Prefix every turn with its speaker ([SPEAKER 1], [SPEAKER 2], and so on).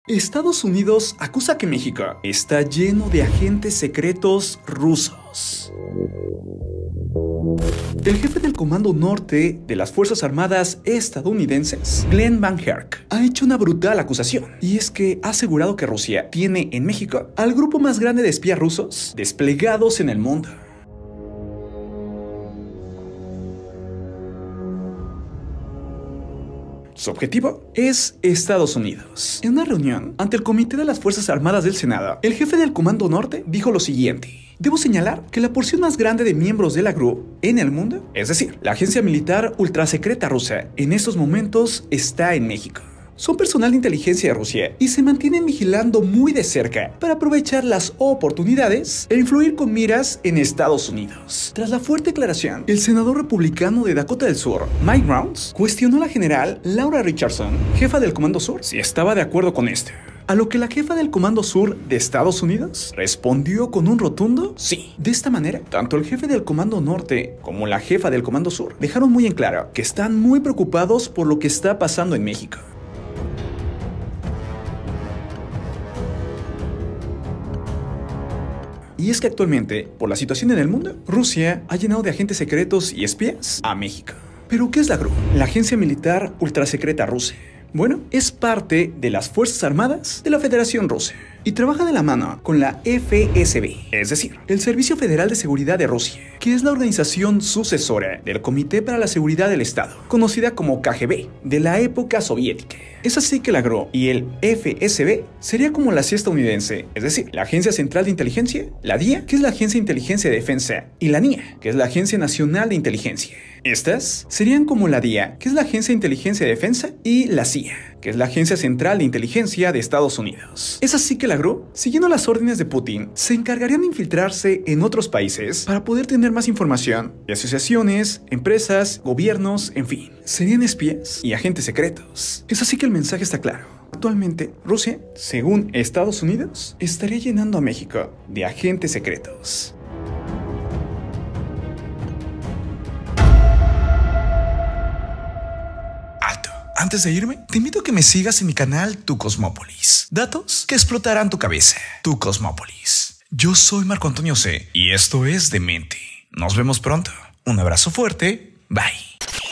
[SPEAKER 1] Estados Unidos acusa que México está lleno de agentes secretos rusos. El jefe del Comando Norte de las Fuerzas Armadas estadounidenses, Glenn Van Herk, ha hecho una brutal acusación, y es que ha asegurado que Rusia tiene en México al grupo más grande de espías rusos desplegados en el mundo. Su objetivo es Estados Unidos. En una reunión ante el Comité de las Fuerzas Armadas del Senado, el jefe del Comando Norte dijo lo siguiente: debo señalar que la porción más grande de miembros de la GRU en el mundo, es decir, la agencia militar ultrasecreta rusa, en estos momentos está en México. Son personal de inteligencia de Rusia y se mantienen vigilando muy de cerca para aprovechar las oportunidades e influir con miras en Estados Unidos. Tras la fuerte declaración, el senador republicano de Dakota del Sur, Mike Rounds, cuestionó a la general Laura Richardson, jefa del Comando Sur, si estaba de acuerdo con esto. A lo que la jefa del Comando Sur de Estados Unidos respondió con un rotundo sí. De esta manera, tanto el jefe del Comando Norte como la jefa del Comando Sur dejaron muy en claro que están muy preocupados por lo que está pasando en México. Y es que actualmente, por la situación en el mundo, Rusia ha llenado de agentes secretos y espías a México. ¿Pero qué es la GRU? La agencia militar ultrasecreta rusa. Bueno, es parte de las Fuerzas Armadas de la Federación Rusa y trabaja de la mano con la FSB, es decir, el Servicio Federal de Seguridad de Rusia, que es la organización sucesora del Comité para la Seguridad del Estado, conocida como KGB, de la época soviética. Es así que la GRU y el FSB sería como la CIA estadounidense, es decir, la Agencia Central de Inteligencia, la DIA, que es la Agencia de Inteligencia de Defensa, y la NIA, que es la Agencia Nacional de Inteligencia. Estas serían como la DIA, que es la Agencia de Inteligencia de Defensa, y la CIA, que es la Agencia Central de Inteligencia de Estados Unidos. Es así que la GRU, siguiendo las órdenes de Putin, se encargarían de infiltrarse en otros países para poder tener más información de asociaciones, empresas, gobiernos, en fin. Serían espías y agentes secretos. Es así que el mensaje está claro. Actualmente, Rusia, según Estados Unidos, estaría llenando a México de agentes secretos.
[SPEAKER 2] Antes de irme, te invito a que me sigas en mi canal Tu Cosmópolis. Datos que explotarán tu cabeza. Tu Cosmópolis. Yo soy Marco Antonio C. y esto es Demente. Nos vemos pronto. Un abrazo fuerte. Bye.